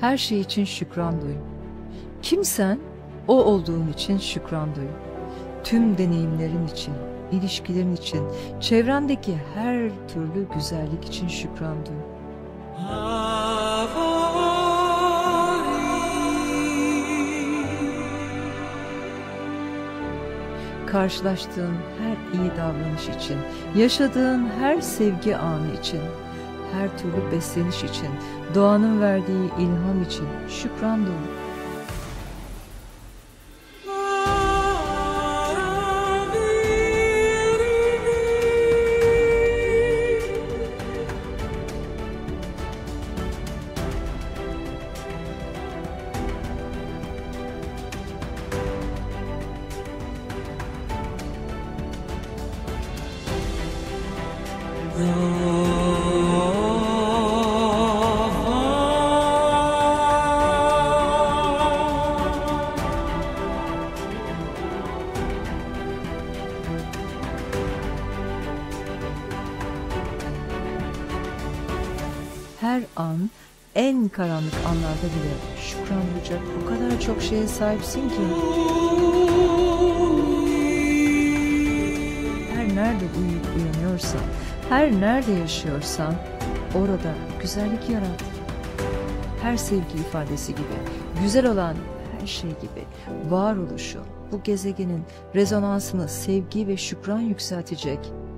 Her şey için şükran duy. Kimsen, o olduğun için şükran duy. Tüm deneyimlerin için, ilişkilerin için, çevrendeki her türlü güzellik için şükran duy. Karşılaştığın her iyi davranış için, yaşadığın her sevgi anı için, her türlü besleniş için, doğanın verdiği ilham için şükran duy. Her an, en karanlık anlarda bile şükran duyacak o kadar çok şeye sahipsin ki. Her nerede uyuyup uyanıyorsan, her nerede yaşıyorsan orada güzellik yarat. Her sevgi ifadesi gibi, güzel olan her şey gibi varoluşu, bu gezegenin rezonansını sevgi ve şükran yükseltecek.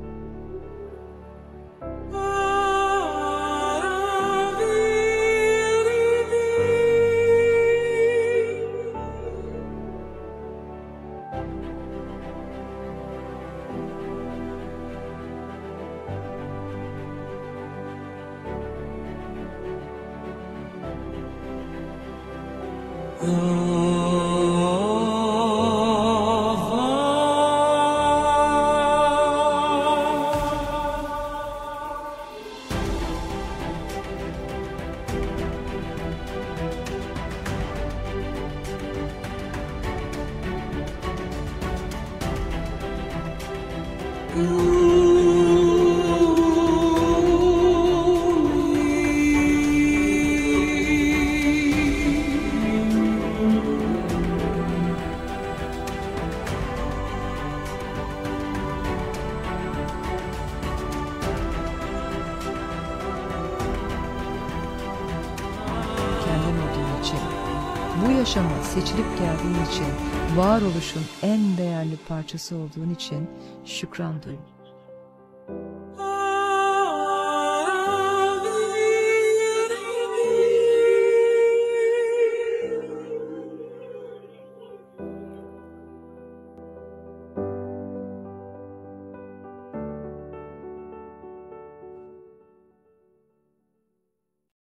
Bu yaşama seçilip geldiğin için, varoluşun en değerli parçası olduğun için şükran duy.